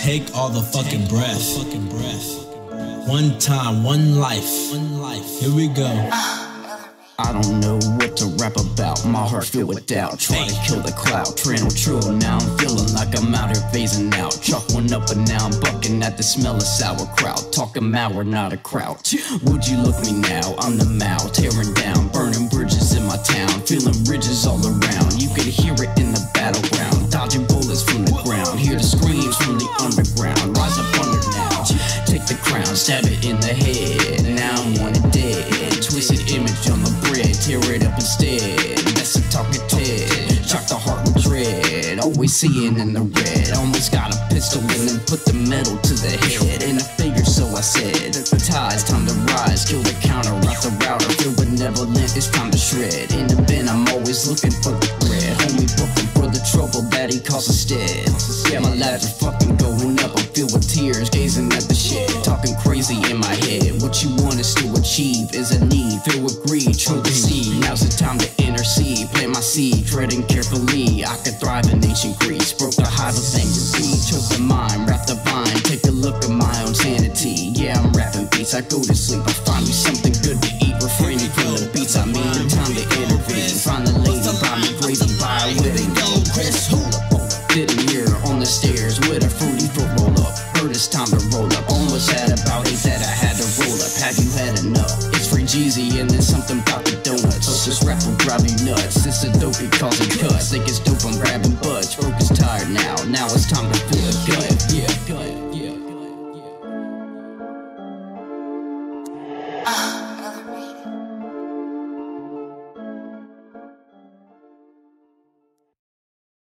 take all the fucking breath. One time, one life. Here we go. I don't know what to rap about, my heart filled with doubt. Try to kill the cloud, train on true. Now I'm feeling like I'm out here phasing out. Chalk one up and now I'm bucking at the smell of sauerkraut. Talking we're not a crowd. Would you look me now? I'm the mouth, tearing down, burning bridges in my town. Feeling ridges all around, you can hear it in the battleground. Dodging bullets from the ground, hear the screams from the underground. Rise up under now, take the crown, stab it in the head. Now I'm wanted dead, twisted image on the bread, tear it up instead. That's a talking Ted, shock the heart with dread. Always seeing in the red, almost got a pistol and then put the metal to the head. And I figured, so I said, the tide's time to rise, kill the counter, rock the router, feel benevolent, it's time to shred. In the bin, I'm always looking for the thread. Homie booking for the trouble that he caused instead. Yeah, my lights are fucking going up, I'm filled with tears, gazing at the shit, talking crazy in my head. What you want is to achieve is a need, filled with greed, true the seed. Now's the time to intercede, plant my seed, treading carefully. I could thrive in ancient Greece, broke the hive of angry, choke the mind, wrap the vine, take a look at my own sanity. Yeah, I'm rapping beats, I go to sleep, I find me something good to eat, refraining from the beats I mean. Time to intervene, find the lady, buy me gravy, buy a wedding. Chris, hold up, sitting here on the stairs with a fruity fruit roll up. Heard it's time to roll up, almost had about 8 that I had to roll up. Have you had enough? It's free Jeezy and then something about the donuts. Plus this rap will drive you nuts, it's a dopey causing cuts. Think it's dope, I'm grabbing butts, focus tired now, now it's time to feel